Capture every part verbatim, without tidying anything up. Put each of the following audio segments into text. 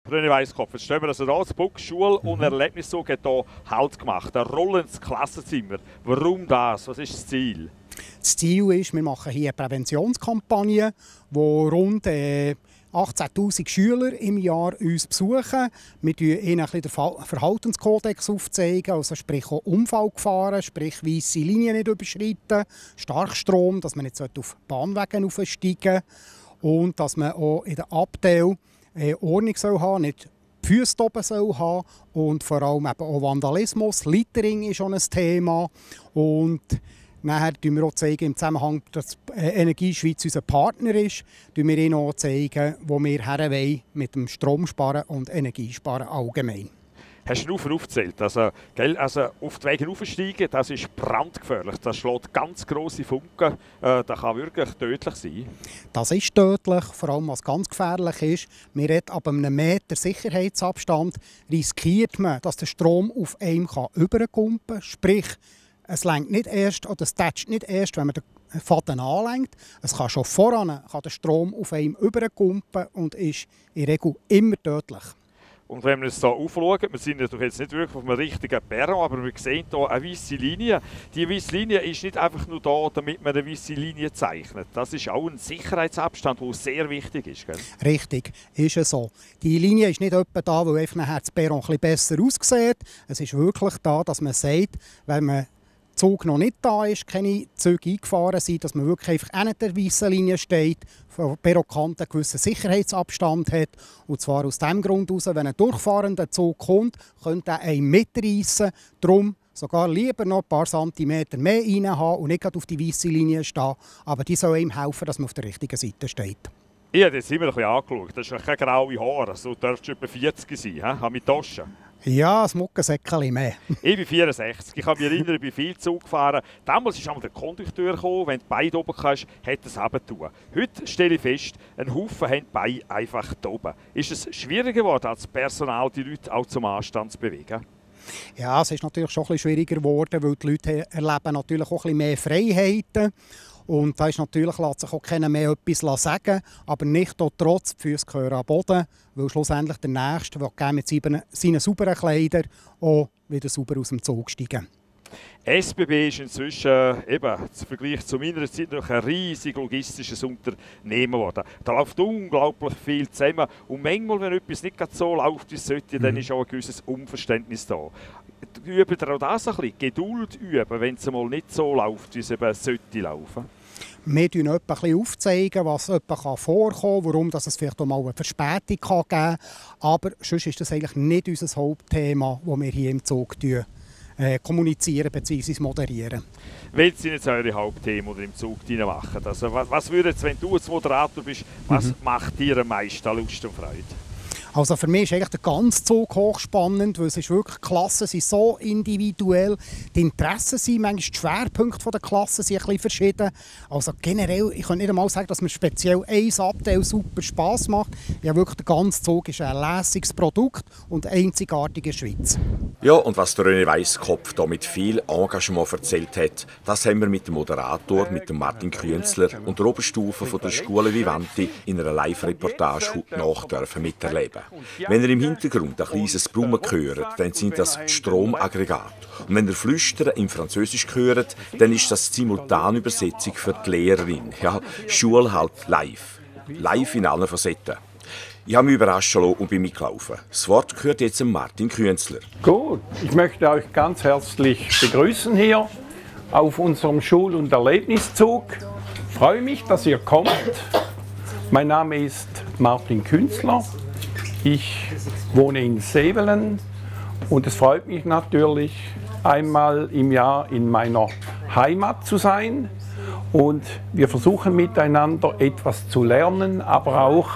René Weisskopf, jetzt stehen wir also da, das Buck, Schule und Erlebniszug hat hier Halt gemacht. Ein rollendes Klassenzimmer. Warum das? Was ist das Ziel? Das Ziel ist, wir machen hier eine Präventionskampagne, wo rund äh, achtzehntausend Schüler im Jahr uns besuchen. Wir zeigen ihnen ein bisschen den Verhaltenskodex aufzeigen, also sprich auch Unfallgefahren, sprich weisse Linien nicht überschreiten, Starkstrom, dass man nicht auf Bahnwegen aufsteigen soll und dass man auch in der Abteil äh, Ordnung soll haben, nicht die Füße oben soll haben und vor allem eben auch Vandalismus. Littering ist schon ein Thema und nachher zeigen wir auch zeigen, im Zusammenhang, dass Energieschweiz unser Partner ist, zeigen wir ihnen auch zeigen, wo wir her wollen mit dem Stromsparen und Energiesparen allgemein. Hast du nur aufgezählt? Also, gell, also auf die Wege aufsteigen, das ist brandgefährlich. Das schlägt ganz grosse Funken. Äh, das kann wirklich tödlich sein. Das ist tödlich, vor allem was ganz gefährlich ist. Man redet ab einem Meter Sicherheitsabstand, riskiert man, dass der Strom auf einem überkumpen kann. Sprich, es lenkt nicht erst, oder es tätscht nicht erst, wenn man den Faden anlenkt. Es kann schon voran kann der Strom auf einem überkumpen und ist in der Regel immer tödlich. Und wenn wir uns hier aufschauen, wir sind natürlich jetzt nicht wirklich auf einem richtigen Perron, aber wir sehen hier eine weisse Linie. Die weisse Linie ist nicht einfach nur da, damit man eine weisse Linie zeichnet. Das ist auch ein Sicherheitsabstand, der sehr wichtig ist. Gell? Richtig, ist es so. Die Linie ist nicht etwa da, weil einfach nachher das Perron ein bisschen besser aussieht. Es ist wirklich da, dass man sagt, wenn man Zug noch nicht da ist, keine Züge eingefahren sind, dass man wirklich einfach an der weißen Linie steht, von Perronkante einen gewissen Sicherheitsabstand hat. Und zwar aus dem Grund heraus, wenn ein durchfahrender Zug kommt, könnte er einen mitreißen. Darum sogar lieber noch ein paar Zentimeter mehr rein haben und nicht gerade auf die weiße Linie stehen. Aber die soll ihm helfen, dass man auf der richtigen Seite steht. Ich habe jetzt immer ein bisschen angeschaut. Das ist keine graue Haare. So dürfte etwa vierzig sein. Habe mit Taschen. Ja, das Muckensäckchen mehr. Ich bin vierundsechzig. Ich kann mich erinnern, ich bin viel Zug gefahren. Damals ist einmal der Kondukteur gekommen. Wenn du die Beine oben hast, hat er es eben tun. Heute stelle ich fest, ein Haufen haben die Beine einfach da oben. Ist es schwieriger geworden, als Personal die Leute auch zum Anstand zu bewegen? Ja, es ist natürlich schon ein bisschen schwieriger geworden, weil die Leute erleben natürlich auch ein bisschen mehr Freiheiten. Und da ist natürlich, lässt sich auch keiner mehr etwas sagen, aber nicht trotz, die Füße gehören am Boden, weil schlussendlich der Nächste, der mit seinen sauberen Kleidern auch wieder sauber aus dem Zug steigen. S B B ist inzwischen, eben, im Vergleich zu meiner Zeit, noch ein riesig logistisches Unternehmen geworden. Da läuft unglaublich viel zusammen. Und manchmal, wenn etwas nicht so läuft, wie es sollte, mhm. dann ist auch ein gewisses Unverständnis da. Üben ihr auch das ein bisschen? Geduld üben, wenn es mal nicht so läuft, wie es eben sollte laufen? Wir zeigen ein bisschen aufzeigen, was vorkommen kann, warum es vielleicht auch mal eine Verspätung geben kann. Aber sonst ist das eigentlich nicht unser Hauptthema, das wir hier im Zug äh, kommunizieren bzw. moderieren. Welches sind jetzt eure Hauptthemen, die ihr im Zug machen? Also, was, was würde jetzt, wenn du als Moderator bist, was mhm. macht dir am meisten Lust und Freude? Also für mich ist eigentlich der ganze Zug hochspannend, weil es ist wirklich, die Klassen sind so individuell, die Interessen sind, manchmal die Schwerpunkte der Klassen sind ein bisschen verschieden. Also generell, ich kann nicht einmal sagen, dass mir speziell ein Abteil super Spass macht. Ja, wirklich, der ganze Zug ist ein lässiges Produkt und einzigartig in der Schweiz. Ja, und was der René Weisskopf da mit viel Engagement erzählt hat, das haben wir mit dem Moderator, mit dem Martin Künzler und der Oberstufe von der Schule Vivanti in einer Live-Reportage heute Nacht dürfen miterleben. Wenn ihr im Hintergrund ein kleines Brummen hört, dann sind das Stromaggregate. Und wenn ihr Flüstern im Französisch hört, dann ist das die Simultanübersetzung für die Lehrerin. Ja, Schule halt live. Live in allen Facetten. Ich habe mich überraschen lassen und bin mitgelaufen. Das Wort gehört jetzt Martin Künzler. Gut, ich möchte euch ganz herzlich begrüßen hier auf unserem Schul- und Erlebniszug. Ich freue mich, dass ihr kommt. Mein Name ist Martin Künzler. Ich wohne in Sevelen und es freut mich natürlich, einmal im Jahr in meiner Heimat zu sein. Und wir versuchen miteinander etwas zu lernen, aber auch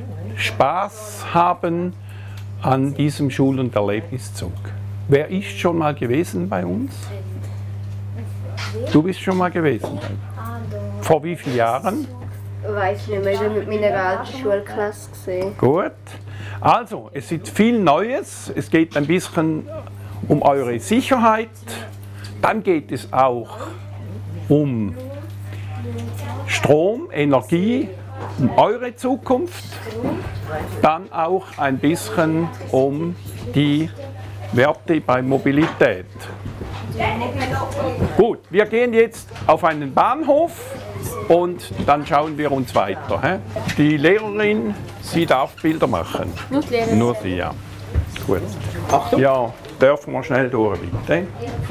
Spaß haben an diesem Schul- und Erlebniszug. Wer ist schon mal gewesen bei uns? Du bist schon mal gewesen. Vor wie vielen Jahren? Ich weiß nicht mehr, ich war mit meiner alten Schulklasse gesehen. Gut. Also, es ist viel Neues. Es geht ein bisschen um eure Sicherheit. Dann geht es auch um Strom, Energie um eure Zukunft, dann auch ein bisschen um die Werte bei Mobilität. Gut, wir gehen jetzt auf einen Bahnhof und dann schauen wir uns weiter. He? Die Lehrerin, sie darf Bilder machen. Nur die Lehrerin? Nur sie, ja. Gut. Achtung. Ja, dürfen wir schnell durch, bitte.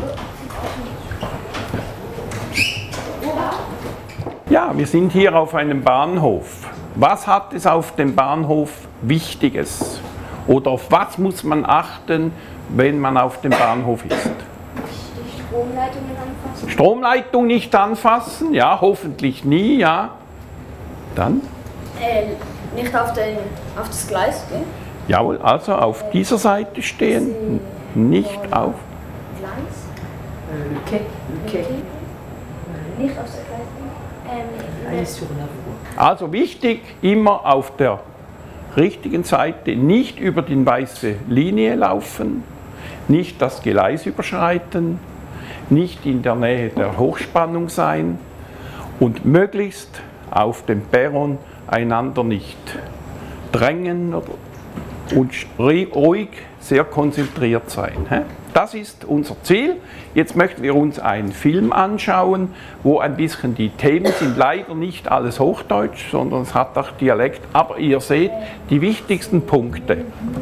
Ja, wir sind hier auf einem Bahnhof. Was hat es auf dem Bahnhof Wichtiges? Oder auf was muss man achten, wenn man auf dem Bahnhof ist? Stromleitung nicht anfassen. Stromleitung nicht anfassen, ja, hoffentlich nie, ja. Dann? Äh, nicht auf, den, auf das Gleis gehen. Jawohl, also auf dieser Seite stehen, nicht auf. Gleis? Okay. Okay. Nicht auf das Gleis gehen. Ähm, Also wichtig, immer auf der richtigen Seite, nicht über die weiße Linie laufen, nicht das Gleis überschreiten, nicht in der Nähe der Hochspannung sein und möglichst auf dem Perron einander nicht drängen und ruhig, sehr konzentriert sein. Das ist unser Ziel. Jetzt möchten wir uns einen Film anschauen, wo ein bisschen die Themen sind, leider nicht alles Hochdeutsch, sondern es hat auch Dialekt, aber ihr seht die wichtigsten Punkte.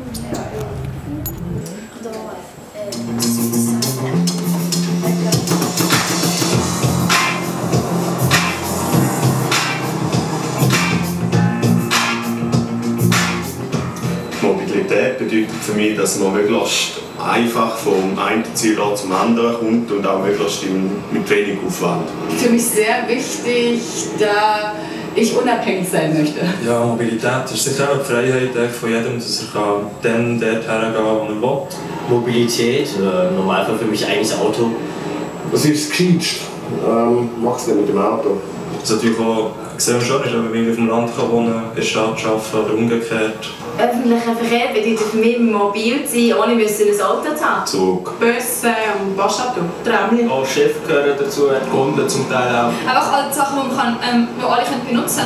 Mobilität bedeutet für mich, dass man möglichst einfach vom einen Zielort zum anderen kommt und auch möglichst mit wenig Aufwand. Für mich sehr wichtig, da ich unabhängig sein möchte. Ja, Mobilität ist sicher auch die Freiheit von jedem, dass er kann dann dort hergehen kann, wo er will. Mobilität, äh, im Normalfall für mich eigentlich das Auto. Was ist das Gescheiteste? Ähm, machst du denn mit dem Auto? Das ist natürlich auch, sehen wir schon, wenn man auf dem Land kann wohnen kann, in der Stadt arbeiten oder umgekehrt. Öffentlicher Verkehr bedeutet für mich mobil zu sein, ohne müssen ein Auto zu haben. Zug. Busse und Passauto. Tramli. Auch Chef gehören dazu, Kunden zum Teil auch. Einfach alle Sachen, die, man kann, ähm, die alle können benutzen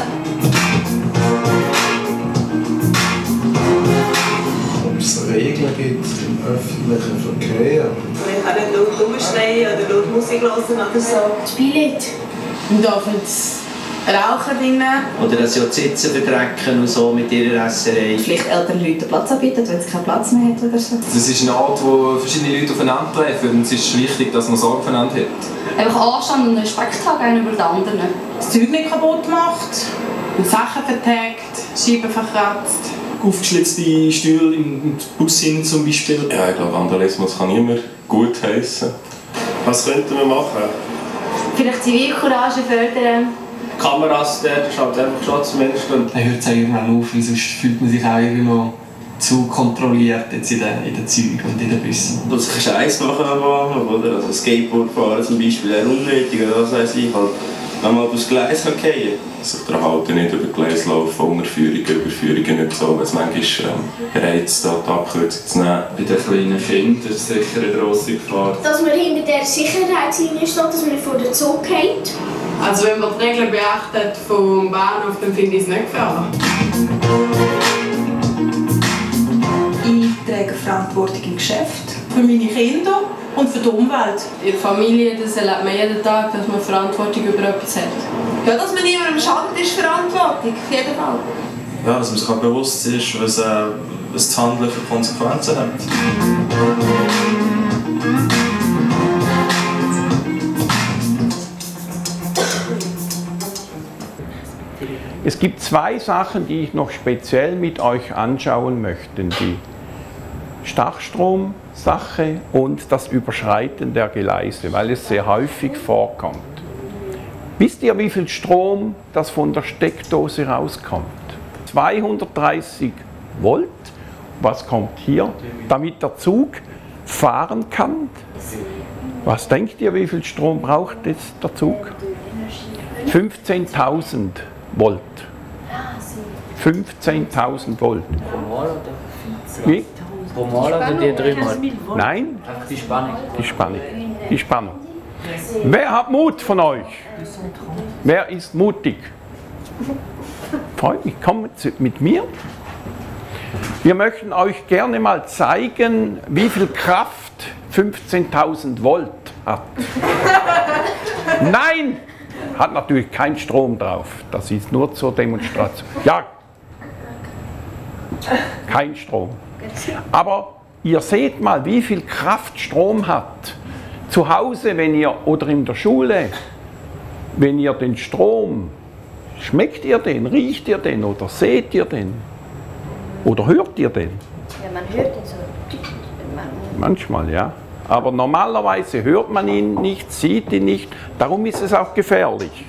Ob es Regeln gibt im öffentlichen Verkehr? Man kann nicht laut rumschreien oder laut Musik hören oder so. Spielt. Man darf jetzt rauchen drinnen. Oder dass sie auch die Sitze verkrecken und so mit ihrer Esserei. Vielleicht älteren Leuten Platz anbieten, wenn es keinen Platz mehr hat oder so. Das ist ein Ort, wo verschiedene Leute aufeinander treffen und es ist wichtig, dass man Sorge voneinander hat. Einfach Anstand und Respekt haben gegenüber den anderen. Das Zeug nicht kaputt macht, Sachen vertagt, Scheiben verkratzt. Aufgeschlitzte Stühle im Bus hin zum Beispiel. Ja, ich glaube, Vandalismus kann niemand gut heissen. Was könnten wir machen? Vielleicht Zivilcourage fördern. Kameras, der ist halt einfach schon zumindest. Dann hört es irgendwann auf, weil sonst fühlt man sich auch irgendwie noch zu kontrolliert jetzt in den, in den Zügen und in den Bussen. Dass ich Scheiß machen am oder? Also Skateboard fahren zum Beispiel, eher unnötig oder was weiß ich. Halt, wenn man aufs Gleis fallen kann. Sich daran halten, nicht über Gleis laufen, Unterführungen, Überführungen nicht so, weil es manchmal ähm, reizt, da die Abkürzung zu nehmen. Bei den kleinen Kindern ist es sicher eine grosse Gefahr. Dass man hinter der Sicherheitslinie steht, dass man nicht vor den Zug geht. Also wenn man die Regeln beachtet vom Bahnhof, dann finde ich es nicht gefährlich. Ich trage Verantwortung im Geschäft. Für meine Kinder und für die Umwelt. In der Familie, das erlebt man jeden Tag, dass man Verantwortung über etwas hat. Ja, dass man niemandem schadet, ist Verantwortung, auf jeden Fall. Ja, dass man sich auch bewusst ist, was, äh, was das Handeln für Konsequenzen hat. Es gibt zwei Sachen, die ich noch speziell mit euch anschauen möchte. Die Starkstromsache und das Überschreiten der Gleise, weil es sehr häufig vorkommt. Wisst ihr, wie viel Strom das von der Steckdose rauskommt? zweihundertdreißig Volt. Was kommt hier? Damit der Zug fahren kann. Was denkt ihr, wie viel Strom braucht jetzt der Zug? fünfzehntausend Volt. fünfzehntausend Volt. Pro Mal oder? Wie? Pro Mal oder die dreimal? Nein? Einfach die Spannung. Die Spannung. Die Spannung. Wer hat Mut von euch? Wer ist mutig? Freut mich, kommt mit mir. Wir möchten euch gerne mal zeigen, wie viel Kraft fünfzehntausend Volt hat. Nein, hat natürlich keinen Strom drauf. Das ist nur zur Demonstration. Ja, kein Strom. Aber ihr seht mal, wie viel Kraft Strom hat. Zu Hause, wenn ihr oder in der Schule, wenn ihr den Strom, schmeckt ihr den, riecht ihr den oder seht ihr den? Oder hört ihr den? Ja, man hört ihn so. Manchmal, ja. Aber normalerweise hört man ihn nicht, sieht ihn nicht. Darum ist es auch gefährlich.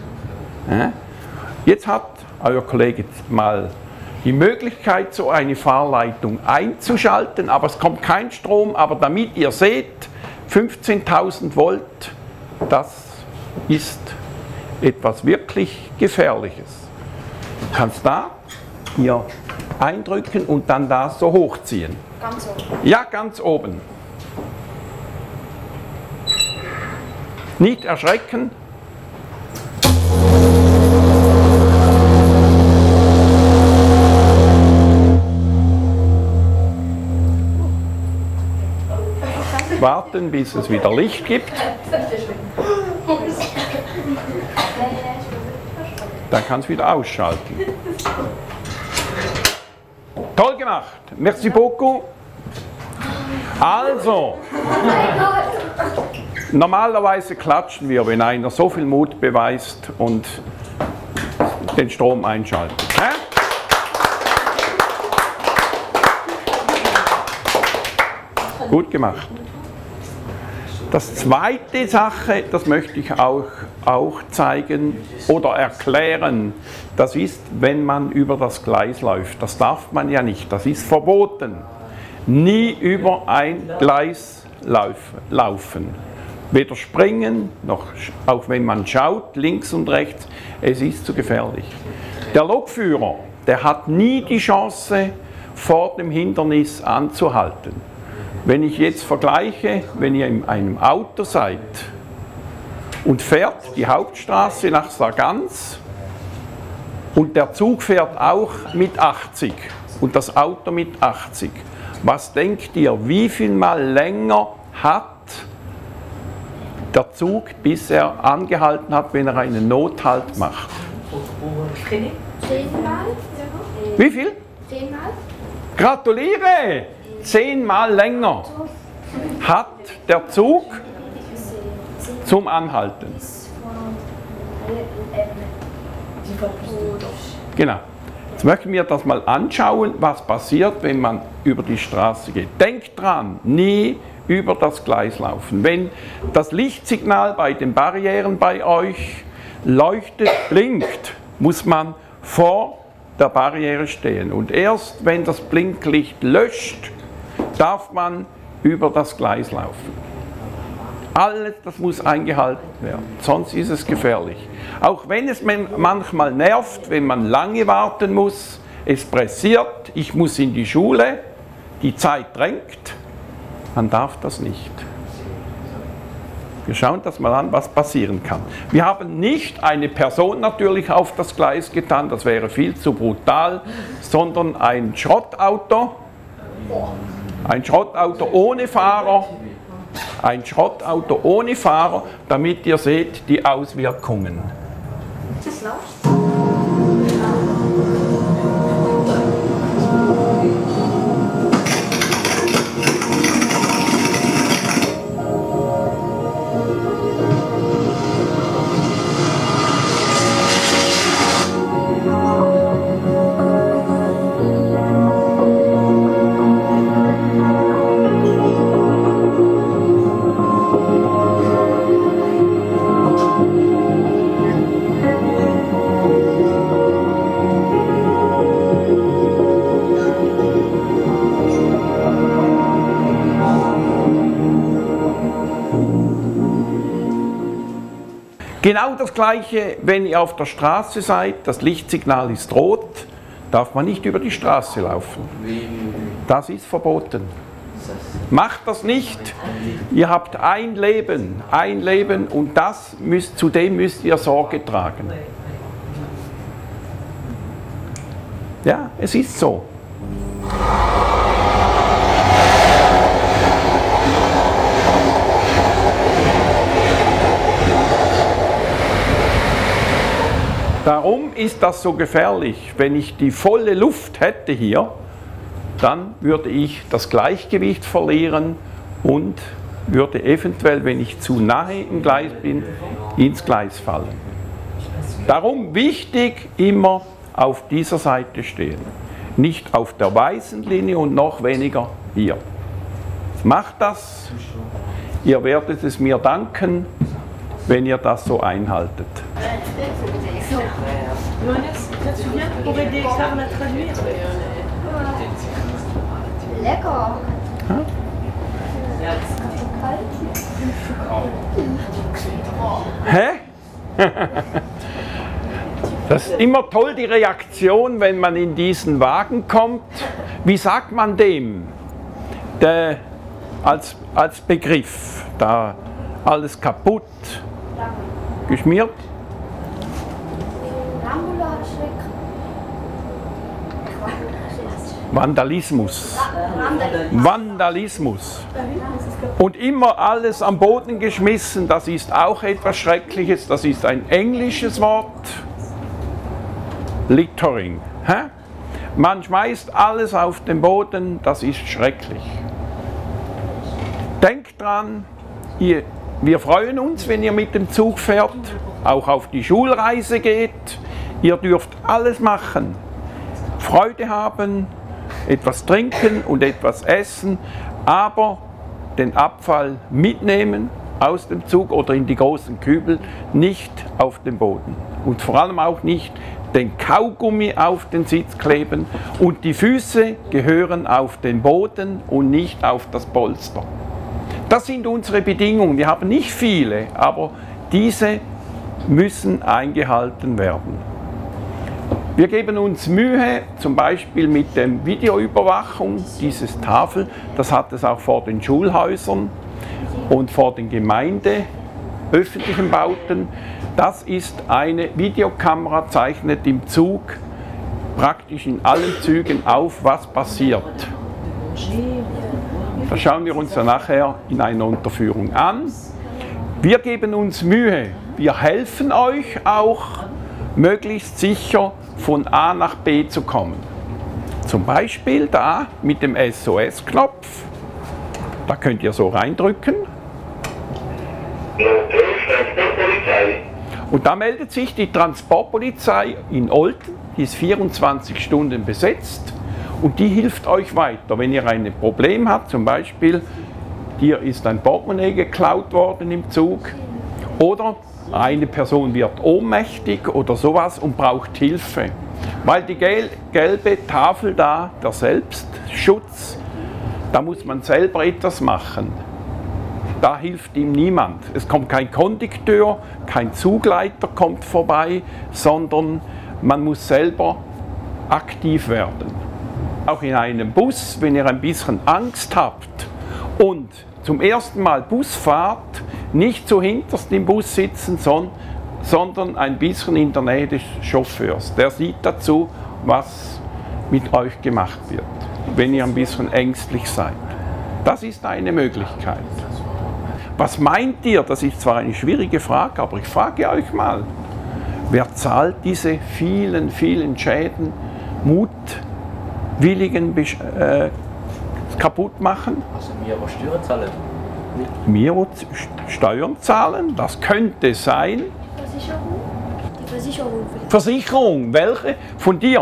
Jetzt hat euer Kollege mal die Möglichkeit, so eine Fahrleitung einzuschalten, aber es kommt kein Strom. Aber damit ihr seht, fünfzehntausend Volt, das ist etwas wirklich Gefährliches. Du kannst da hier eindrücken und dann da so hochziehen. Ganz oben? Ja, ganz oben. Nicht erschrecken. Warten, bis es wieder Licht gibt. Dann kannst du wieder ausschalten. Toll gemacht. Merci beaucoup. Also, normalerweise klatschen wir, wenn einer so viel Mut beweist und den Strom einschaltet. Hä? Gut gemacht. Das zweite Sache, das möchte ich auch, auch zeigen oder erklären, das ist, wenn man über das Gleis läuft. Das darf man ja nicht, das ist verboten. Nie über ein Gleis laufen. Weder springen, noch auch wenn man schaut, links und rechts, es ist zu gefährlich. Der Lokführer, der hat nie die Chance, vor dem Hindernis anzuhalten. Wenn ich jetzt vergleiche, wenn ihr in einem Auto seid und fährt die Hauptstraße nach Sargans und der Zug fährt auch mit achtzig und das Auto mit achtzig, was denkt ihr, wie viel Mal länger hat der Zug, bis er angehalten hat, wenn er einen Nothalt macht? Zehnmal? Wie viel? Zehnmal? Gratuliere! Zehnmal länger hat der Zug zum Anhalten. Genau. Jetzt möchten wir das mal anschauen, was passiert, wenn man über die Straße geht. Denkt dran, nie über das Gleis laufen. Wenn das Lichtsignal bei den Barrieren bei euch leuchtet, blinkt, muss man vor der Barriere stehen. Und erst wenn das Blinklicht löscht, darf man über das Gleis laufen. Alles, das muss eingehalten werden, sonst ist es gefährlich. Auch wenn es manchmal nervt, wenn man lange warten muss, es pressiert, ich muss in die Schule, die Zeit drängt, man darf das nicht. Wir schauen das mal an, was passieren kann. Wir haben nicht eine Person natürlich auf das Gleis getan, das wäre viel zu brutal, sondern ein Schrottauto. Ein Schrottauto ohne Fahrer, ein Schrottauto ohne Fahrer, damit ihr seht die Auswirkungen. Das läuft. Genau das Gleiche, wenn ihr auf der Straße seid, das Lichtsignal ist rot, darf man nicht über die Straße laufen. Das ist verboten. Macht das nicht. Ihr habt ein Leben, ein Leben und das müsst, zu dem müsst ihr Sorge tragen. Ja, es ist so. Darum ist das so gefährlich. Wenn ich die volle Luft hätte hier, dann würde ich das Gleichgewicht verlieren und würde eventuell, wenn ich zu nahe im Gleis bin, ins Gleis fallen. Darum wichtig, immer auf dieser Seite stehen. Nicht auf der weißen Linie und noch weniger hier. Macht das. Ihr werdet es mir danken, wenn ihr das so einhaltet. Lecker. Hm? Hä? Das ist immer toll, die Reaktion, wenn man in diesen Wagen kommt. Wie sagt man dem? Der, als, als Begriff. Da alles kaputt, geschmiert. Vandalismus. Vandalismus. Und immer alles am Boden geschmissen, das ist auch etwas Schreckliches, das ist ein englisches Wort. Littering. Hä? Man schmeißt alles auf den Boden, das ist schrecklich. Denkt dran, ihr, wir freuen uns, wenn ihr mit dem Zug fährt, auch auf die Schulreise geht. Ihr dürft alles machen. Freude haben, etwas trinken und etwas essen, aber den Abfall mitnehmen aus dem Zug oder in die großen Kübel, nicht auf den Boden. Und vor allem auch nicht den Kaugummi auf den Sitz kleben. Und die Füße gehören auf den Boden und nicht auf das Polster. Das sind unsere Bedingungen. Wir haben nicht viele, aber diese müssen eingehalten werden. Wir geben uns Mühe, zum Beispiel mit der Videoüberwachung, dieses Tafel, das hat es auch vor den Schulhäusern und vor den Gemeinde, öffentlichen Bauten. Das ist eine Videokamera, zeichnet im Zug praktisch in allen Zügen auf, was passiert. Das schauen wir uns dann nachher in einer Unterführung an. Wir geben uns Mühe, wir helfen euch auch, möglichst sicher von A nach B zu kommen. Zum Beispiel da mit dem S O S-Knopf. Da könnt ihr so reindrücken. Und da meldet sich die Transportpolizei in Olten, die ist vierundzwanzig Stunden besetzt und die hilft euch weiter. Wenn ihr ein Problem habt, zum Beispiel, dir ist ein Portemonnaie geklaut worden im Zug oder eine Person wird ohnmächtig oder sowas und braucht Hilfe. Weil die gel gelbe Tafel da, der Selbstschutz, da muss man selber etwas machen. Da hilft ihm niemand. Es kommt kein Kondukteur, kein Zugleiter kommt vorbei, sondern man muss selber aktiv werden. Auch in einem Bus, wenn ihr ein bisschen Angst habt und zum ersten Mal Bus fahrt, nicht so hinterst im Bus sitzen, sondern ein bisschen in der Nähe des Chauffeurs. Der sieht dazu, was mit euch gemacht wird, wenn ihr ein bisschen ängstlich seid. Das ist eine Möglichkeit. Was meint ihr? Das ist zwar eine schwierige Frage, aber ich frage euch mal, wer zahlt diese vielen, vielen Schäden, mutwilligen äh, kaputt machen? Also wir, die Steuern zahlen. Wir, die Steuern zahlen, das könnte sein. Versicherung? Die Versicherung. Versicherung, welche? Von dir?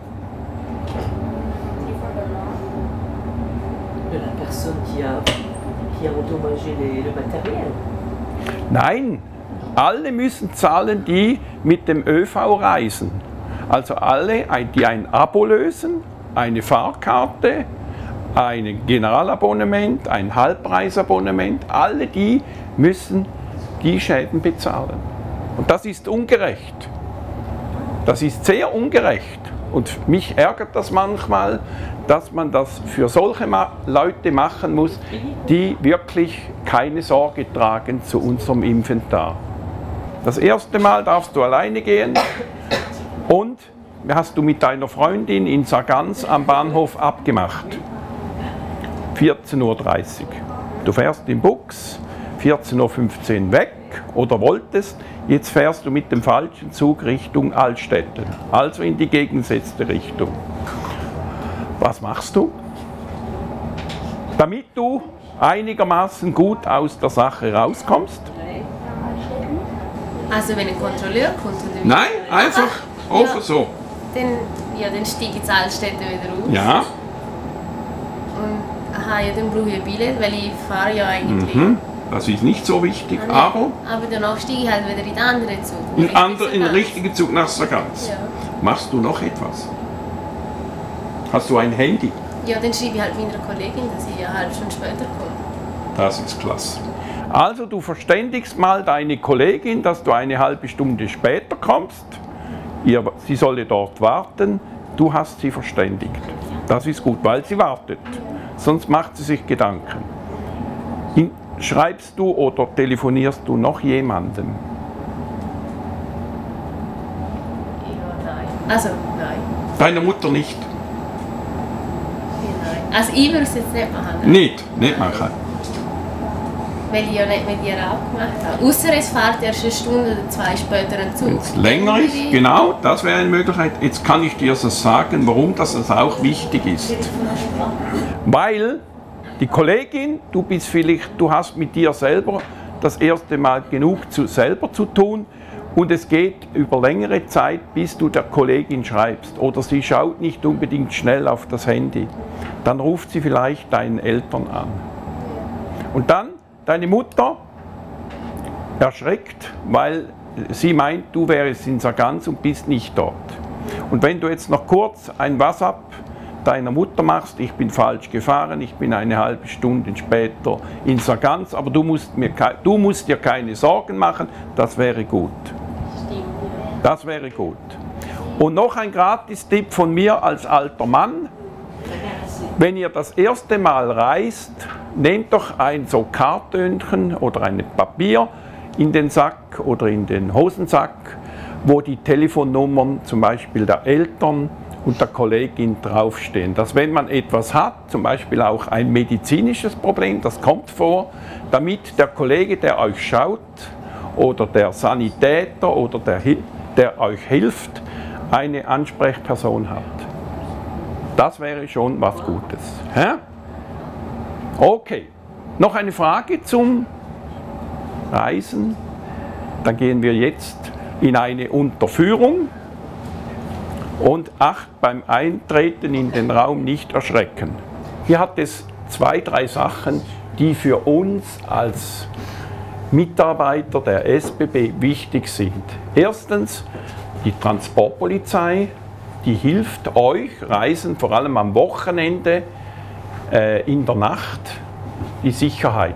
De la personne qui a, qui a endommagé le matériel. Nein, alle müssen zahlen, die mit dem ÖV reisen. Also alle, die ein Abo lösen, eine Fahrkarte, ein Generalabonnement, ein Halbpreisabonnement, alle die müssen die Schäden bezahlen. Und das ist ungerecht. Das ist sehr ungerecht. Und mich ärgert das manchmal, dass man das für solche Leute machen muss, die wirklich keine Sorge tragen zu unserem Inventar. Das erste Mal darfst du alleine gehen und hast du mit deiner Freundin in Sargans am Bahnhof abgemacht? vierzehn Uhr dreißig. Du fährst im Bus, vierzehn Uhr fünfzehn weg oder wolltest, jetzt fährst du mit dem falschen Zug Richtung Altstetten, also in die gegengesetzte Richtung. Was machst du? Damit du einigermaßen gut aus der Sache rauskommst? Also wenn ein Kontrolleur kommt? Oder Nein, einfach ah, offen ja. so. Dann, ja, dann steige ich in Altstetten wieder aus. Ja. Und aha, ja, dann brauche ich ein Billett, weil ich fahre ja eigentlich. Mhm. Das ist nicht so wichtig, Ah, aber aber danach steige ich halt wieder in den anderen Zug. in, andre, in den richtigen Zug nach Sargans. Ja. Machst du noch etwas? Hast du ein Handy? Ja, dann schreibe ich halt meiner Kollegin, dass ich eine halbe Stunde später komme. Das ist klasse. Also du verständigst mal deine Kollegin, dass du eine halbe Stunde später kommst. Ihr, sie solle dort warten. Du hast sie verständigt. Das ist gut, weil sie wartet. Sonst macht sie sich Gedanken. In, schreibst du oder telefonierst du noch jemandem? Ja, nein. Also, nein. Deiner Mutter nicht? Ja, nein. Also ich würde es jetzt nicht machen. Nicht, nicht machen. Weil ich ja nicht mit ihr abgemacht habe. Ausser es fährt erst eine Stunde oder zwei später ein Zug. Wenn es länger ist, genau, das wäre eine Möglichkeit. Jetzt kann ich dir so sagen, warum das auch wichtig ist. Weil die Kollegin, du bist vielleicht, du hast mit dir selber das erste Mal genug zu, selber zu tun und es geht über längere Zeit, bis du der Kollegin schreibst oder sie schaut nicht unbedingt schnell auf das Handy. Dann ruft sie vielleicht deinen Eltern an. Und dann deine Mutter erschreckt, weil sie meint, du wärst in Sargans und bist nicht dort. Und wenn du jetzt noch kurz ein WhatsApp deiner Mutter machst, ich bin falsch gefahren, ich bin eine halbe Stunde später in Sargans, aber du musst, mir, du musst dir keine Sorgen machen, das wäre gut. Das wäre gut. Und noch ein Gratis-Tipp von mir als alter Mann. Wenn ihr das erste Mal reist, nehmt doch ein so Kartönchen oder ein Papier in den Sack oder in den Hosensack, wo die Telefonnummern zum Beispiel der Eltern und der Kollegin draufstehen. Dass wenn man etwas hat, zum Beispiel auch ein medizinisches Problem, das kommt vor, damit der Kollege, der euch schaut oder der Sanitäter oder der, der euch hilft, eine Ansprechperson hat. Das wäre schon was Gutes. Hä? Okay, noch eine Frage zum Reisen. Dann gehen wir jetzt in eine Unterführung und acht beim Eintreten in den Raum nicht erschrecken. Hier hat es zwei, drei Sachen, die für uns als Mitarbeiter der S B B wichtig sind. Erstens die Transportpolizei, die hilft euch, Reisen vor allem am Wochenende, äh, in der Nacht, die Sicherheit.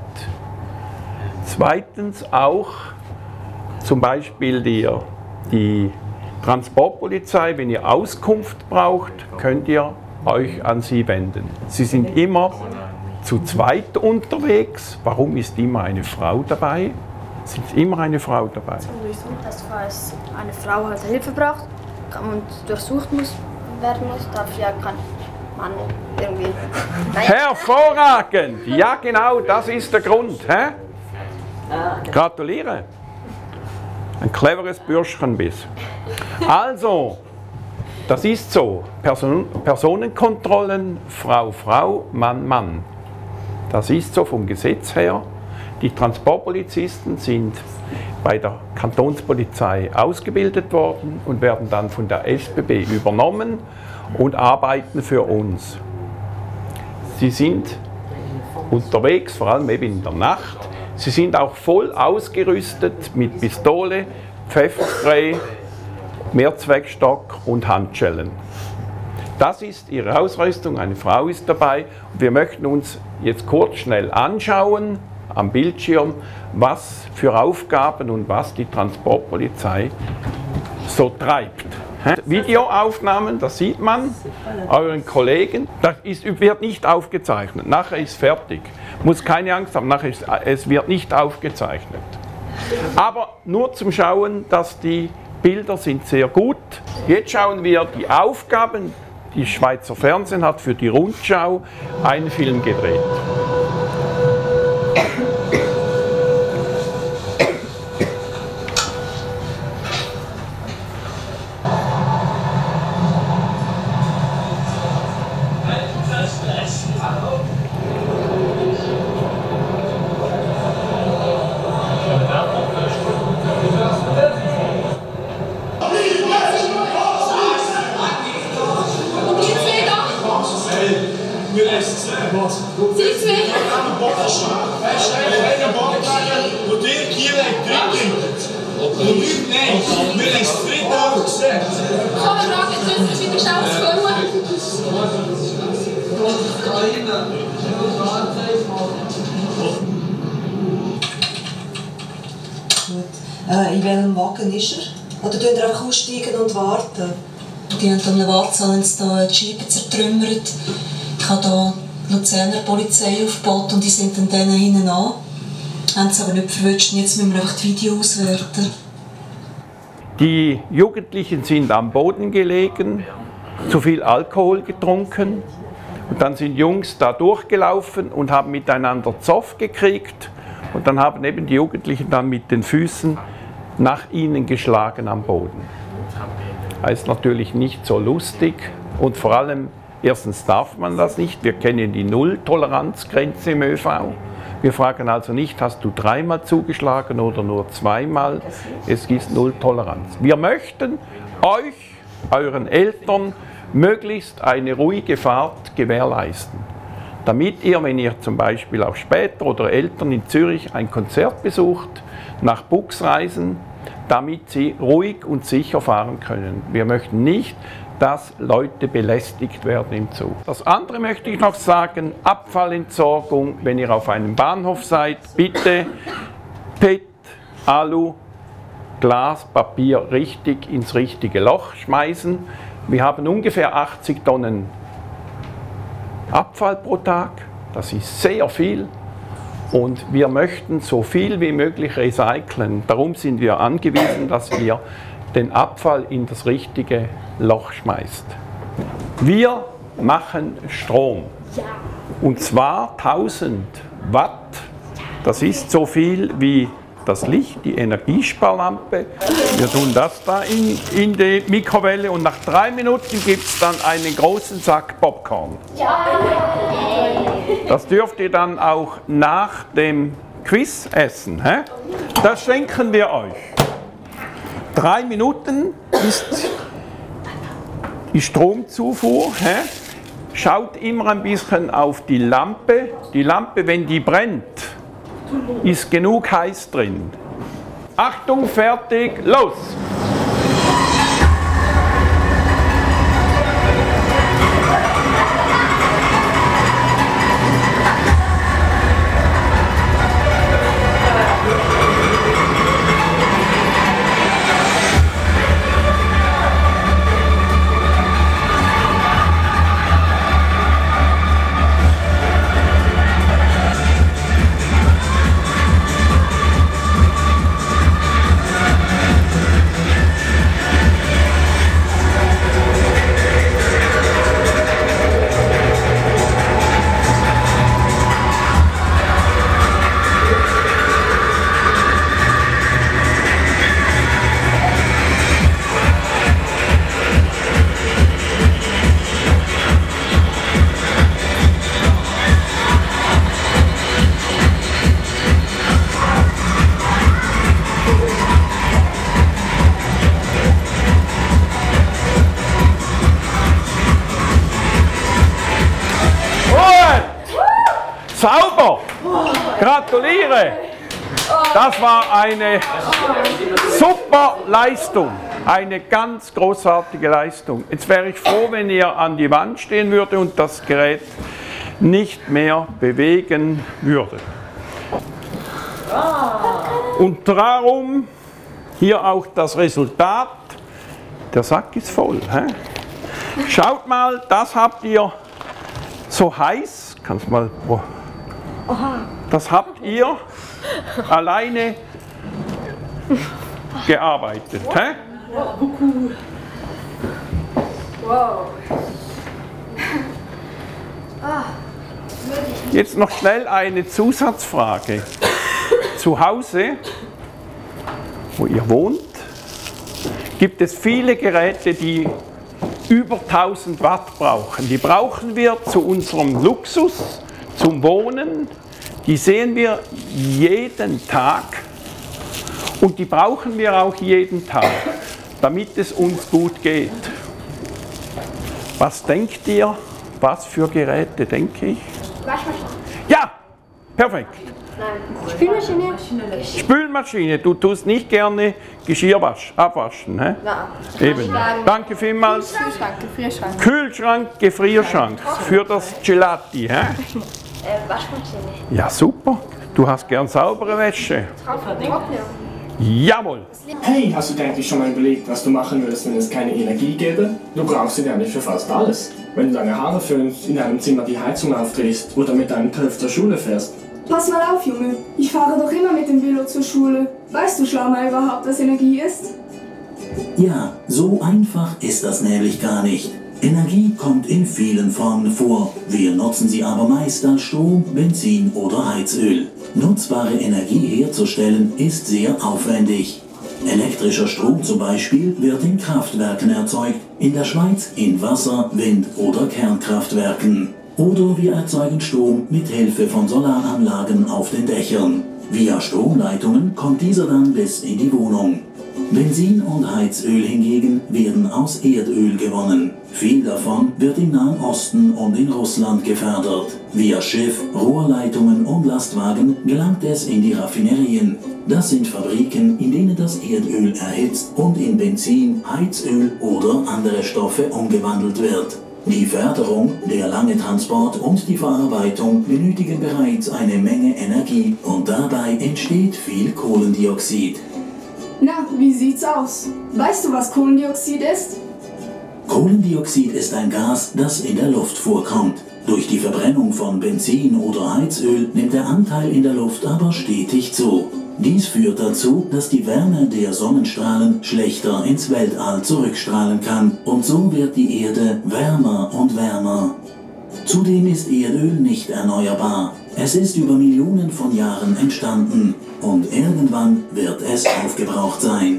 Zweitens auch zum Beispiel die, die Transportpolizei, wenn ihr Auskunft braucht, könnt ihr euch an sie wenden. Sie sind immer zu zweit unterwegs. Warum ist immer eine Frau dabei? Es ist immer eine Frau dabei. Das, falls eine Frau halt Hilfe braucht und durchsucht muss, werden muss, darf ja kein Mann irgendwie. Hervorragend! Ja, genau, das ist der Grund. Hä? Gratuliere! Ein cleveres Bürschchen bist. Also, das ist so. Person Personenkontrollen, Frau, Frau, Mann, Mann. Das ist so vom Gesetz her. Die Transportpolizisten sind bei der Kantonspolizei ausgebildet worden und werden dann von der S B B übernommen und arbeiten für uns. Sie sind unterwegs, vor allem eben in der Nacht. Sie sind auch voll ausgerüstet mit Pistole, Pfefferspray, Mehrzweckstock und Handschellen. Das ist ihre Ausrüstung, eine Frau ist dabei. Und wir möchten uns jetzt kurz schnell anschauen am Bildschirm, was für Aufgaben und was die Transportpolizei so treibt. Videoaufnahmen, das sieht man, euren Kollegen, das ist, wird nicht aufgezeichnet, nachher ist fertig. Muss keine Angst haben, nachher ist, es wird nicht aufgezeichnet. Aber nur zum Schauen, dass die Bilder sind sehr gut. Jetzt schauen wir die Aufgaben. Die Schweizer Fernsehen hat für die Rundschau einen Film gedreht. Äh, in welchem Wagen ist er? Oder tun ihr einfach aussteigen und warten? Die haben an einem Wartsaal da die Scheiben zertrümmert. Ich habe hier die Luzerner Polizei aufgebaut und die sind dann denen hinten an. Haben sie aber nicht verwünscht, jetzt müssen wir einfach die Videos auswerten. Die Jugendlichen sind am Boden gelegen, zu viel Alkohol getrunken. Und dann sind Jungs da durchgelaufen und haben miteinander Zoff gekriegt. Und dann haben eben die Jugendlichen dann mit den Füßen nach ihnen geschlagen am Boden. Das ist natürlich nicht so lustig und vor allem, erstens darf man das nicht. Wir kennen die Null-Toleranz-Grenze im ÖV. Wir fragen also nicht, hast du dreimal zugeschlagen oder nur zweimal? Es ist Null-Toleranz. Wir möchten euch, euren Eltern, möglichst eine ruhige Fahrt gewährleisten. Damit ihr, wenn ihr zum Beispiel auch später oder Eltern in Zürich ein Konzert besucht, nach Bux reisen, damit sie ruhig und sicher fahren können. Wir möchten nicht, dass Leute belästigt werden im Zug. Das andere möchte ich noch sagen, Abfallentsorgung, wenn ihr auf einem Bahnhof seid, bitte P E T, Alu, Glas, Papier richtig ins richtige Loch schmeißen. Wir haben ungefähr achtzig Tonnen Abfall pro Tag, das ist sehr viel und wir möchten so viel wie möglich recyceln. Darum sind wir angewiesen, dass ihr den Abfall in das richtige Loch schmeißt. Wir machen Strom und zwar tausend Watt, das ist so viel wie das Licht, die Energiesparlampe. Wir tun das da in, in die Mikrowelle und nach drei Minuten gibt es dann einen großen Sack Popcorn. Das dürft ihr dann auch nach dem Quiz essen. He? Das schenken wir euch. Drei Minuten ist die Stromzufuhr. He? Schaut immer ein bisschen auf die Lampe. Die Lampe, wenn die brennt, ist genug heiß drin. Achtung, fertig, los! Sauber! Gratuliere! Das war eine super Leistung, eine ganz großartige Leistung. Jetzt wäre ich froh, wenn ihr an die Wand stehen würdet und das Gerät nicht mehr bewegen würde. Und darum hier auch das Resultat. Der Sack ist voll. He? Schaut mal, das habt ihr so heiß. Kannst mal. Oh. Das habt ihr alleine gearbeitet. He? beaucoup. Wow. Ah. Jetzt noch schnell eine Zusatzfrage. Zu Hause, wo ihr wohnt, gibt es viele Geräte, die über tausend Watt brauchen. Die brauchen wir zu unserem Luxus, zum Wohnen. Die sehen wir jeden Tag und die brauchen wir auch jeden Tag, damit es uns gut geht. Was denkt ihr? Was für Geräte, denke ich? Waschmaschine. Ja, perfekt. Nein. Spülmaschine. Spülmaschine, du tust nicht gerne Geschirr wasch, abwaschen, hä? Nein. Eben. Danke vielmals. Kühlschrank, Gefrierschrank. Kühlschrank, Gefrierschrank für das Gelati, hä? Äh, Waschmaschine. Ja, super. Du hast gern saubere Wäsche. Trockner. Jawohl. Hey, hast du dir eigentlich schon mal überlegt, was du machen würdest, wenn es keine Energie gäbe? Du brauchst sie ja nicht für fast alles. Wenn du deine Haare föhnst, in deinem Zimmer die Heizung aufdrehst oder mit deinem Töpf zur Schule fährst. Pass mal auf, Junge. Ich fahre doch immer mit dem Velo zur Schule. Weißt du, Schlaumer, überhaupt, was Energie ist? Ja, so einfach ist das nämlich gar nicht. Energie kommt in vielen Formen vor. Wir nutzen sie aber meist als Strom, Benzin oder Heizöl. Nutzbare Energie herzustellen ist sehr aufwendig. Elektrischer Strom zum Beispiel wird in Kraftwerken erzeugt, in der Schweiz in Wasser-, Wind- oder Kernkraftwerken. Oder wir erzeugen Strom mit Hilfe von Solaranlagen auf den Dächern. Via Stromleitungen kommt dieser dann bis in die Wohnung. Benzin und Heizöl hingegen werden aus Erdöl gewonnen. Viel davon wird im Nahen Osten und in Russland gefördert. Via Schiff, Rohrleitungen und Lastwagen gelangt es in die Raffinerien. Das sind Fabriken, in denen das Erdöl erhitzt und in Benzin, Heizöl oder andere Stoffe umgewandelt wird. Die Förderung, der lange Transport und die Verarbeitung benötigen bereits eine Menge Energie und dabei entsteht viel Kohlendioxid. Na, wie sieht's aus? Weißt du, was Kohlendioxid ist? Kohlendioxid ist ein Gas, das in der Luft vorkommt. Durch die Verbrennung von Benzin oder Heizöl nimmt der Anteil in der Luft aber stetig zu. Dies führt dazu, dass die Wärme der Sonnenstrahlen schlechter ins Weltall zurückstrahlen kann und so wird die Erde wärmer und wärmer. Zudem ist Erdöl nicht erneuerbar. Es ist über Millionen von Jahren entstanden und irgendwann wird es aufgebraucht sein.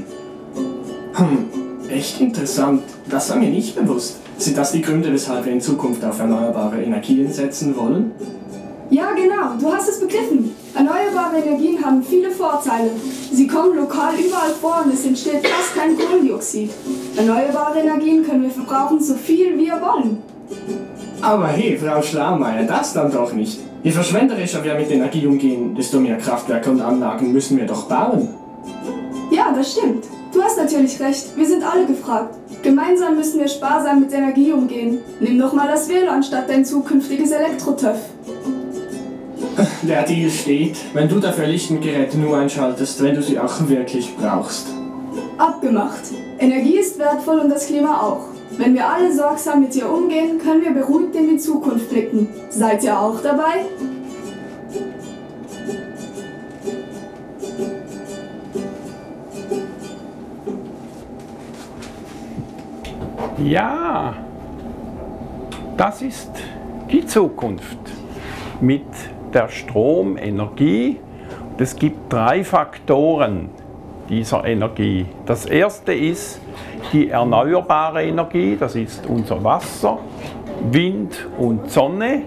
Hm, echt interessant. Das war mir nicht bewusst. Sind das die Gründe, weshalb wir in Zukunft auf erneuerbare Energien setzen wollen? Ja, genau, du hast es begriffen. Erneuerbare Energien haben viele Vorteile. Sie kommen lokal überall vor und es entsteht fast kein Kohlendioxid. Erneuerbare Energien können wir verbrauchen, so viel wir wollen. Aber hey, Frau Schlaumeier, das dann doch nicht. Je verschwenderischer wir mit Energie umgehen, desto mehr Kraftwerke und Anlagen müssen wir doch bauen. Ja, das stimmt. Du hast natürlich recht, wir sind alle gefragt. Gemeinsam müssen wir sparsam mit Energie umgehen. Nimm doch mal das Velo anstatt dein zukünftiges Elektrotöff. Der Deal steht, wenn du dafür Lichtgeräte nur einschaltest, wenn du sie auch wirklich brauchst. Abgemacht. Energie ist wertvoll und das Klima auch. Wenn wir alle sorgsam mit ihr umgehen, können wir beruhigt in die Zukunft blicken. Seid ihr auch dabei? Ja, das ist die Zukunft mit der Stromenergie. Es gibt drei Faktoren dieser Energie. Das erste ist die erneuerbare Energie, das ist unser Wasser, Wind und Sonne.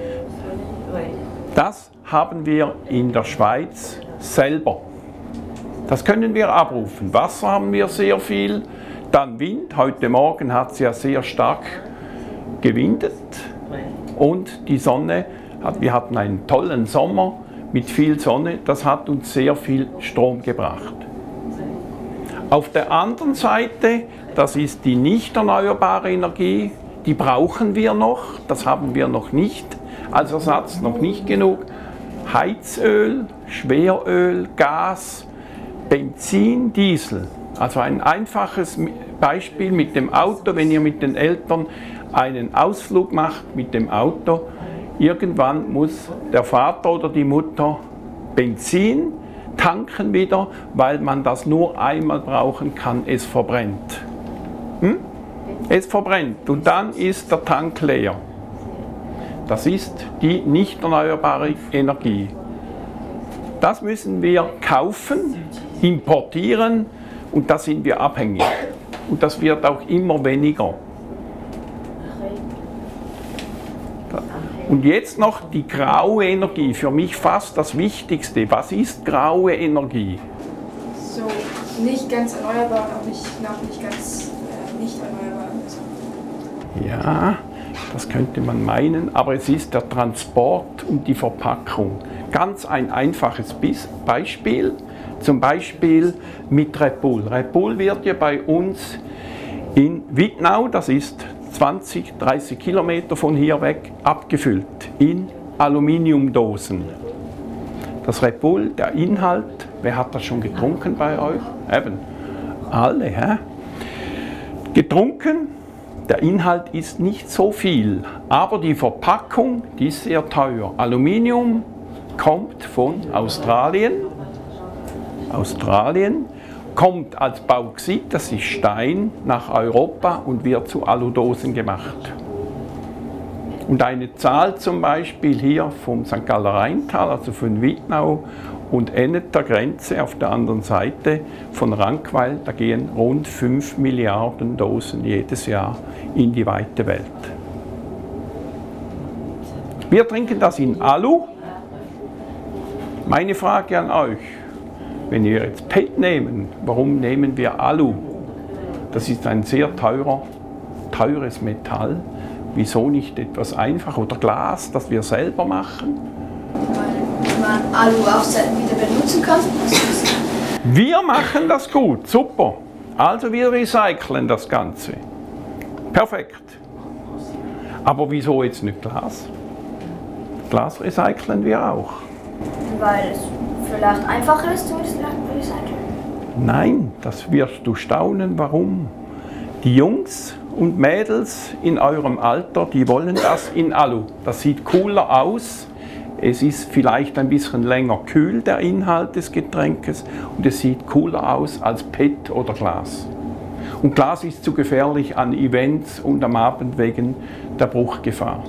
Das haben wir in der Schweiz selber. Das können wir abrufen. Wasser haben wir sehr viel, dann Wind. Heute Morgen hat es ja sehr stark gewindet. Und die Sonne, wir hatten einen tollen Sommer mit viel Sonne, das hat uns sehr viel Strom gebracht. Auf der anderen Seite, das ist die nicht erneuerbare Energie, die brauchen wir noch, das haben wir noch nicht als Ersatz, noch nicht genug. Heizöl, Schweröl, Gas, Benzin, Diesel. Also ein einfaches Beispiel mit dem Auto, wenn ihr mit den Eltern einen Ausflug macht mit dem Auto, irgendwann muss der Vater oder die Mutter Benzin tanken wieder, weil man das nur einmal brauchen kann, es verbrennt. Hm? Es verbrennt und dann ist der Tank leer. Das ist die nicht erneuerbare Energie. Das müssen wir kaufen, importieren und da sind wir abhängig. Und das wird auch immer weniger. Und jetzt noch die graue Energie, für mich fast das Wichtigste. Was ist graue Energie? So, nicht ganz erneuerbar und auch nicht, noch nicht ganz äh, nicht erneuerbar. Ja, das könnte man meinen, aber es ist der Transport und die Verpackung. Ganz ein einfaches Beispiel, zum Beispiel mit Red Bull. Red Bull wird ja bei uns in Wittnau, das ist zwanzig, dreißig Kilometer von hier weg, abgefüllt in Aluminiumdosen. Das Red Bull, der Inhalt, wer hat das schon getrunken bei euch? Eben, alle, hä? Getrunken, der Inhalt ist nicht so viel, aber die Verpackung, die ist sehr teuer. Aluminium kommt von Australien, Australien, kommt als Bauxit, das ist Stein, nach Europa und wird zu Aludosen gemacht. Und eine Zahl zum Beispiel hier vom Sankt Galler Rheintal, also von Wittnau und endet der Grenze auf der anderen Seite von Rankweil, da gehen rund fünf Milliarden Dosen jedes Jahr in die weite Welt. Wir trinken das in Alu. Meine Frage an euch, wenn wir jetzt P E T nehmen, warum nehmen wir Alu? Das ist ein sehr teurer, teures Metall. Wieso nicht etwas einfach oder Glas, das wir selber machen? Weil man Alu auch wieder benutzen kann. Wir machen das gut, super. Also wir recyceln das Ganze. Perfekt. Aber wieso jetzt nicht Glas? Glas recyceln wir auch. Weil es vielleicht einfacher ist zu recyceln? Nein, das wirst du staunen, warum. Die Jungs und Mädels in eurem Alter, die wollen das in Alu. Das sieht cooler aus. Es ist vielleicht ein bisschen länger kühl, der Inhalt des Getränkes, und es sieht cooler aus als P E T oder Glas. Und Glas ist zu gefährlich an Events und am Abend wegen der Bruchgefahr.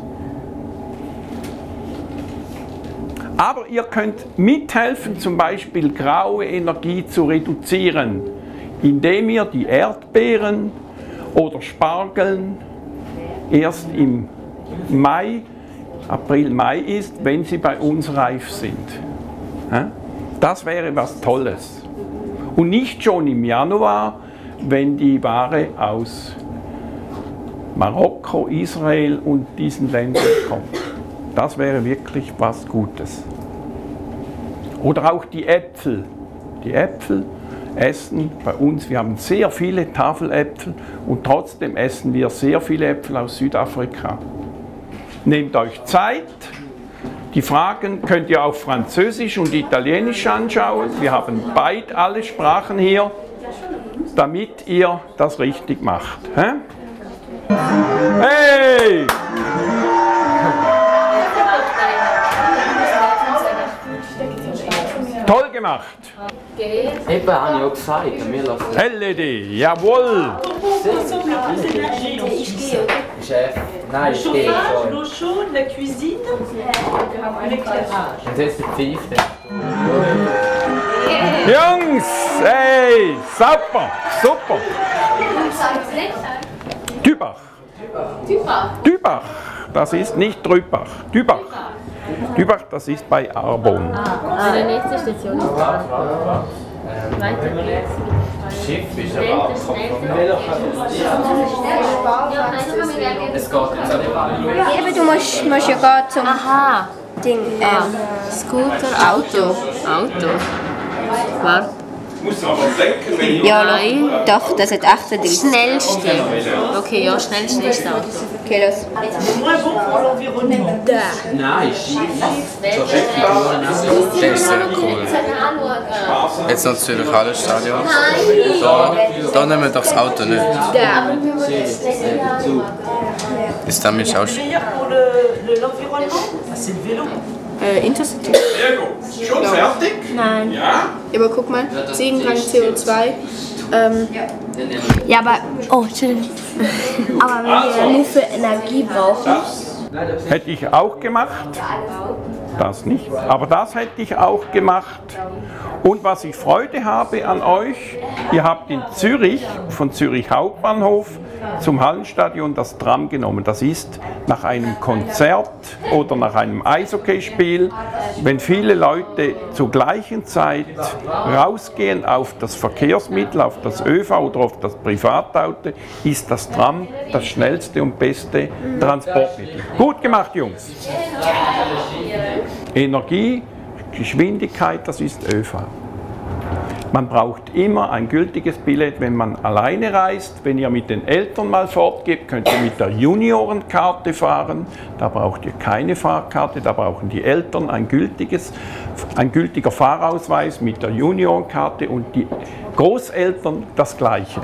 Aber ihr könnt mithelfen, zum Beispiel graue Energie zu reduzieren, indem ihr die Erdbeeren oder Spargeln erst im Mai, April, Mai isst, wenn sie bei uns reif sind. Das wäre was Tolles. Und nicht schon im Januar, wenn die Ware aus Marokko, Israel und diesen Ländern kommt. Das wäre wirklich was Gutes. Oder auch die Äpfel. Die Äpfel essen bei uns, wir haben sehr viele Tafeläpfel und trotzdem essen wir sehr viele Äpfel aus Südafrika. Nehmt euch Zeit. Die Fragen könnt ihr auf Französisch und Italienisch anschauen. Wir haben beide alle Sprachen hier, damit ihr das richtig macht. Hä? Hey! Toll gemacht! Eben, habe ich auch gesagt. L E D, jawohl! Chef, nein, ich gehe. L'eau chaude, la cuisine, l'éclairage. Und jetzt die Pfeife. Jungs, hey, super, super! Dübach. Dübach. Dübach, das ist nicht Trübach. Dübach. Dübach, das ist bei Arbon. Ah, die nächste Station ist Frankfurt. Weiter geht's. Schiff ist aber Es geht jetzt Eben, du musst, musst ja gehen zum Aha. Ding. Ähm. Ah, Scooter, Auto. Auto. Warte. Muss aber denken, wenn ich... Ja, Nein. Doch, das hat achtunddreißig. Schnellste. Okay, ja, schnellste ist das. Okay, los. Moins bon pour l'environnement. Nein, Skifahren. Das ist sehr cool. Jetzt noch Zürich Hallenstadion. Da, da nehmen wir doch das Auto nicht. Ist damit auch schon. Meilleur pour le- le- l'environnement, c'est le vélo. Äh, Intercity. Sehr gut. Schon fertig? Nein. Ja? Aber guck mal, sieben Gramm C O zwei. Ähm, Ja, aber. Oh, chill. Aber wenn wir ja nur für Energie brauchen. Hätte ich auch gemacht. Das nicht. Aber das hätte ich auch gemacht. Und was ich Freude habe an euch, ihr habt in Zürich, von Zürich Hauptbahnhof zum Hallenstadion das Tram genommen. Das ist nach einem Konzert oder nach einem Eishockeyspiel, wenn viele Leute zur gleichen Zeit rausgehen auf das Verkehrsmittel, auf das ÖV oder auf das Privatauto, ist das Tram das schnellste und beste Transportmittel. Gut gemacht, Jungs! Energie, Geschwindigkeit, das ist ÖV. Man braucht immer ein gültiges Billett, wenn man alleine reist. Wenn ihr mit den Eltern mal fortgeht, könnt ihr mit der Juniorenkarte fahren. Da braucht ihr keine Fahrkarte, da brauchen die Eltern ein gültiges, ein gültiger Fahrausweis mit der Juniorenkarte und die Großeltern das Gleiche.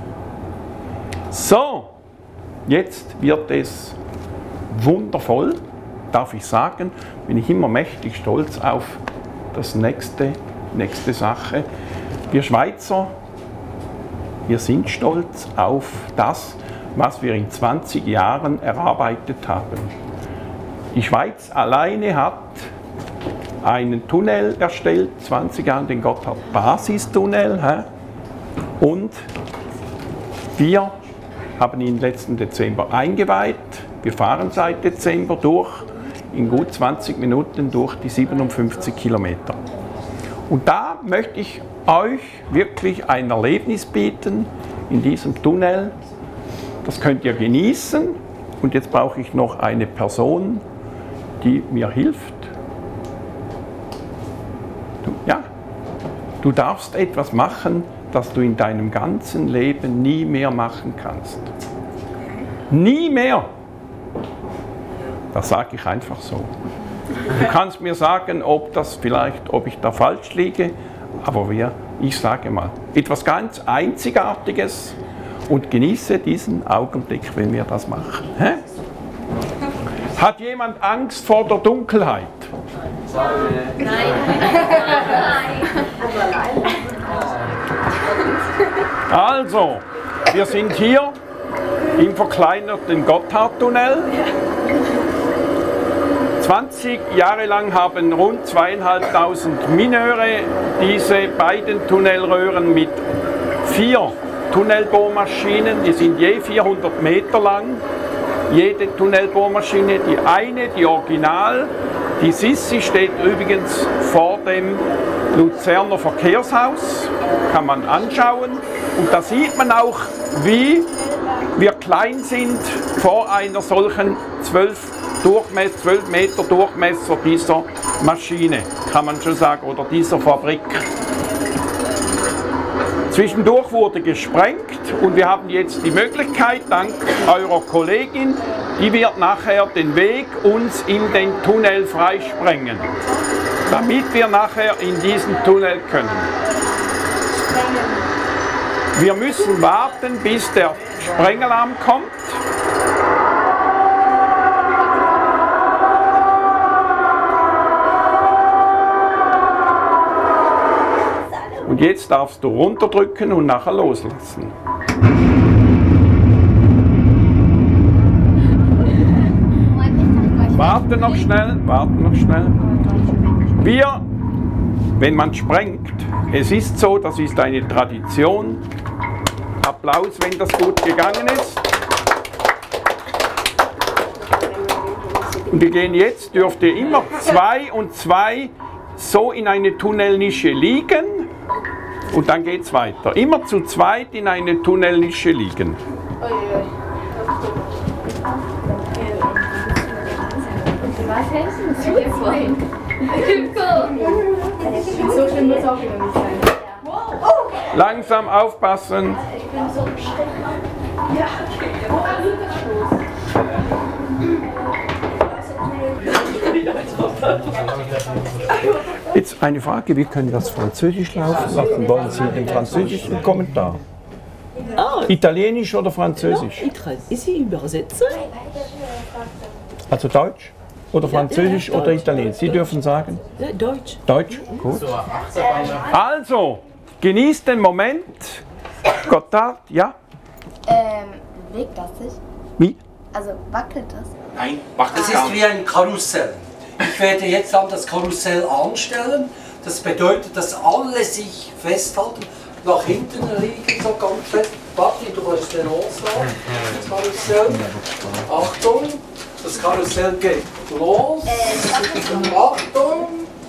So, jetzt wird es wundervoll, darf ich sagen, bin ich immer mächtig stolz auf das nächste, nächste Sache. Wir Schweizer, wir sind stolz auf das, was wir in zwanzig Jahren erarbeitet haben. Die Schweiz alleine hat einen Tunnel erstellt, zwanzig Jahre, den Gotthard-Basistunnel. Und wir haben ihn letzten Dezember eingeweiht. Wir fahren seit Dezember durch, in gut zwanzig Minuten durch die siebenundfünfzig Kilometer. Und da möchte ich euch wirklich ein Erlebnis bieten in diesem Tunnel. Das könnt ihr genießen. Und jetzt brauche ich noch eine Person, die mir hilft. Du, ja, du darfst etwas machen, das du in deinem ganzen Leben nie mehr machen kannst. Nie mehr. Das sage ich einfach so. Du kannst mir sagen, ob das vielleicht, ob ich da falsch liege, aber wir, ich sage mal, etwas ganz Einzigartiges und genieße diesen Augenblick, wenn wir das machen. Hä? Hat jemand Angst vor der Dunkelheit? Nein. Also, wir sind hier im verkleinerten Gotthardtunnel. zwanzig Jahre lang haben rund zweieinhalbtausend Mineure diese beiden Tunnelröhren mit vier Tunnelbohrmaschinen, die sind je vierhundert Meter lang, jede Tunnelbohrmaschine, die eine, die Original, die Sissi steht übrigens vor dem Luzerner Verkehrshaus, kann man anschauen und da sieht man auch, wie wir klein sind vor einer solchen zwölf Durchmesser, zwölf Meter Durchmesser dieser Maschine, kann man schon sagen, oder dieser Fabrik. Zwischendurch wurde gesprengt und wir haben jetzt die Möglichkeit, dank eurer Kollegin, die wird nachher den Weg uns in den Tunnel freisprengen, damit wir nachher in diesen Tunnel können. Wir müssen warten, bis der Sprengalarm kommt. Und jetzt darfst du runterdrücken und nachher loslassen. Warte noch schnell, warte noch schnell. Wir, wenn man sprengt, es ist so, das ist eine Tradition. Applaus, wenn das gut gegangen ist. Und wir gehen jetzt, dürft ihr immer zwei und zwei so in eine Tunnelnische liegen. Und dann geht es weiter. Immer zu zweit in eine Tunnelnische liegen. So schlimm wird es auch wieder nicht sein. Langsam aufpassen. Jetzt eine Frage, wie können wir das Französisch laufen lassen? Wollen Sie einen französischen Kommentar? Ah. Italienisch oder Französisch? Ich kann es übersetzen. Also Deutsch? oder Französisch oder Italienisch? Sie dürfen sagen. Deutsch. Deutsch, gut. Also, genießt den Moment. Gotthard, ja? Ähm, bewegt das sich? Wie? Also wackelt das? Nein, das ist wie ein Karussell. Ich werde jetzt dann das Karussell anstellen. Das bedeutet, dass alle sich festhalten, nach hinten liegen, so ganz fest. Warte, du hast den loslassen. Das Karussell. Achtung, das Karussell geht los. Achtung.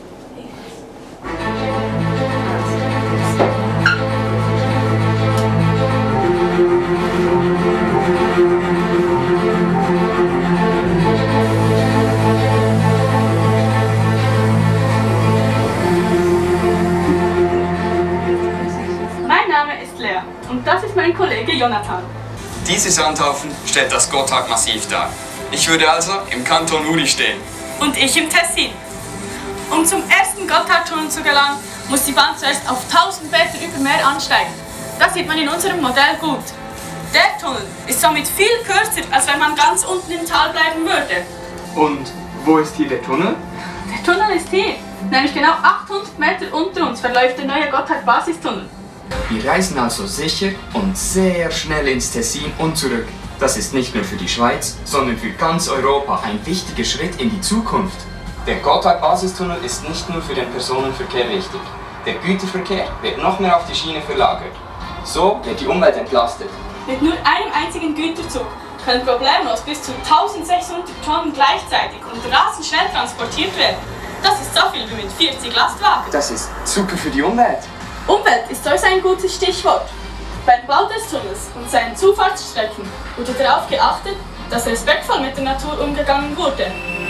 Mein Name ist Lea und das ist mein Kollege Jonathan. Diese Sandhaufen stellt das Gotthard-Massiv dar. Ich würde also im Kanton Uri stehen. Und ich im Tessin. Um zum ersten Gotthardtunnel zu gelangen, muss die Bahn zuerst auf tausend Meter über Meer ansteigen. Das sieht man in unserem Modell gut. Der Tunnel ist somit viel kürzer, als wenn man ganz unten im Tal bleiben würde. Und wo ist hier der Tunnel? Der Tunnel ist hier. Nämlich genau achthundert Meter unter uns verläuft der neue Gotthard-Basistunnel. Wir reisen also sicher und sehr schnell ins Tessin und zurück. Das ist nicht nur für die Schweiz, sondern für ganz Europa ein wichtiger Schritt in die Zukunft. Der Gotthard-Basistunnel ist nicht nur für den Personenverkehr wichtig. Der Güterverkehr wird noch mehr auf die Schiene verlagert. So wird die Umwelt entlastet. Mit nur einem einzigen Güterzug können problemlos bis zu eintausendsechshundert Tonnen gleichzeitig und rasend schnell transportiert werden. Das ist so viel wie mit vierzig Lastwagen. Das ist super für die Umwelt. Umwelt ist sowieso ein gutes Stichwort. Beim Bau des Tunnels und seinen Zufahrtsstrecken wurde darauf geachtet, dass respektvoll mit der Natur umgegangen wurde.